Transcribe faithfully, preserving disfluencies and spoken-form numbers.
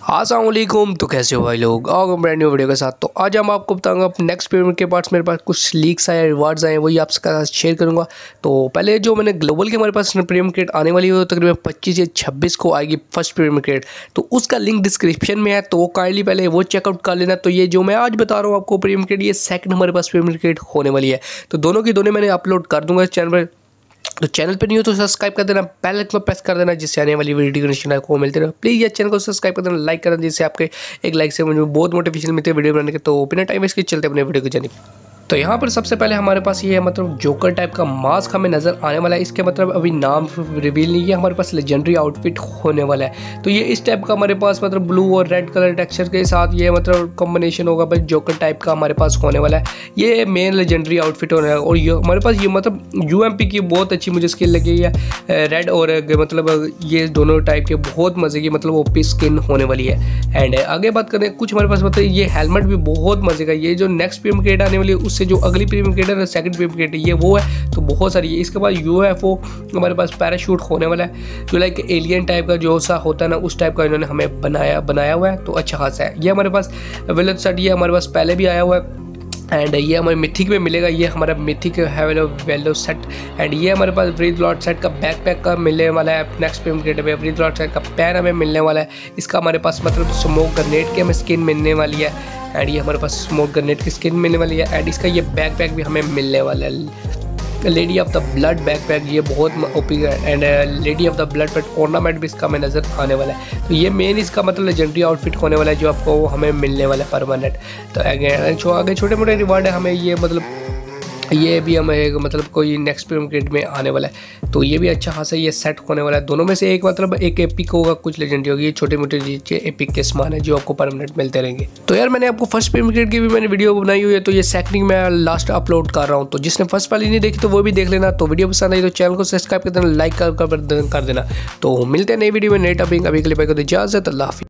अस्सलाम वालेकुम। तो कैसे हो भाई लोग, आओ ब्रांड न्यू वीडियो के साथ। तो आज हम आपको बताऊंगा अपने नेक्स्ट पेमेंट के पार्ट्स मेरे पास कुछ लीक्स आए, रिवार्ड्स आए, वही आपके साथ शेयर करूंगा। तो पहले जो मैंने ग्लोबल के हमारे पास प्रीमियम क्रेडिट आने वाली है तकरीबन पच्चीस या छब्बीस को आएगी फर्स्ट प्रीमियम क्रेडिट, तो उसका लिंक डिस्क्रिप्शन में है, तो वो काइंडली पहले वो चेकआउट कर लेना। तो ये जो मैं आज बता रहा हूँ आपको प्रीमियम क्रेडिट, ये सेकंड हमारे पास प्रीमियम क्रेडिट होने वाली है। तो दोनों की दोनों मैंने अपलोड कर दूंगा इस चैनल पर। तो चैनल पर नहीं हो तो सब्सक्राइब कर देना, बेल आइकन प्रेस कर देना, जिससे आने वाली वीडियो की नोटिफिकेशन आपको मिलती रहे। प्लीज़ ये चैनल को सब्सक्राइब कर देना, लाइक कर देना, जिससे आपके एक लाइक से मुझे बहुत मोटिवेशन मिलती है वीडियो बनाने के। तो बिना टाइम वेस्ट के चलते अपने वीडियो की जानी। तो यहाँ पर सबसे पहले हमारे पास ये है मतलब जोकर टाइप का मास्क हमें नज़र आने वाला है। इसके मतलब अभी नाम रिवील नहीं है, हमारे पास लेजेंडरी आउटफिट होने वाला है। तो ये इस टाइप का हमारे पास मतलब ब्लू और रेड कलर टेक्सचर के साथ ये मतलब कॉम्बिनेशन होगा, बस जोकर टाइप का हमारे पास होने वाला है। ये मेन लेजेंडरी आउटफिट होने वाला है। और ये हमारे पास ये मतलब यू एम पी की बहुत अच्छी मुझे स्किन लगी है, रेड और मतलब ये दोनों टाइप के बहुत मज़े की मतलब ओपी स्किन होने वाली है। एंड आगे बात करें कुछ हमारे पास मतलब ये हेलमेट भी बहुत मज़े का, ये जो नेक्स्ट प्रीमियम क्रेडिट आने वाली है जो अगली प्रीमियम क्रेडिट है, सेकंड प्रीमियम क्रेडिट ये वो है, तो बहुत सारी है। इसके बाद यूएफओ हमारे पास पैराशूट होने वाला है, जो लाइक एलियन टाइप का जो सा होता है ना, उस टाइप का इन्होंने हमें बनाया बनाया हुआ है, तो अच्छा खासा है। ये हमारे पास विलेज सेट ये हमारे पास पहले भी आया हुआ है। एंड ये हमारे मिथिक में मिलेगा, ये हमारा मिथिक है वेलो सेट। एंड ये हमारे पास ब्रीथ लॉर्ड सेट का बैकपैक का मिलने वाला है नेक्स्ट पेमेंट क्रेडिट में। ब्रीथ लॉर्ड सेट का पैन हमें मिलने वाला है। इसका हमारे पास मतलब स्मोक ग्रेनेड की हमें स्किन मिलने वाली है। एंड ये हमारे पास स्मोक ग्रेनेड की स्किन मिलने वाली है। एंड इसका ये बैकपैक भी हमें मिलने वाला है, lady of the blood backpack, ये बहुत ओपी है। And lady of the blood pet ornament भी इसका हमें नज़र आने वाला है। तो ये मेन इसका मतलब लेजेंडरी आउटफिट होने वाला है, जो आपको हमें मिलने वाला है परमानेंट। तो आगे आगे छोटे मोटे रिवार्ड है हमें, ये मतलब ये भी हमें मतलब कोई नेक्स्ट प्रीमियम क्रेडिट में आने वाला है। तो ये भी अच्छा खासा ये सेट होने वाला है। दोनों में से एक मतलब एक एपिक होगा, कुछ लेजेंडरी होगी। ये छोटे मोटे एपिक के समान है जो आपको परमानेंट मिलते रहेंगे। तो यार मैंने आपको फर्स्ट प्रीमियम क्रेडिट की भी मैंने वीडियो बनाई हुई है, तो ये सेकंड में लास्ट अपलोड कर रहा हूँ। तो जिसने फर्स्ट वाली नहीं देखी तो वो भी देख लेना। तो वीडियो पसंद आई तो चैनल को सब्सक्राइब कर देना, लाइक कर, कर देना। तो मिलते हैं नई वीडियो में नई टॉपिक। अभी के लिए भाई को इजाजत, अल्लाह हाफिज़।